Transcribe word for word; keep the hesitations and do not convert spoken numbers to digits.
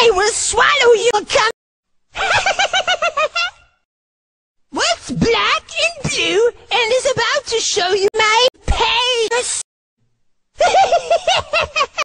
I will swallow your cum. What's black and blue and is about to show you my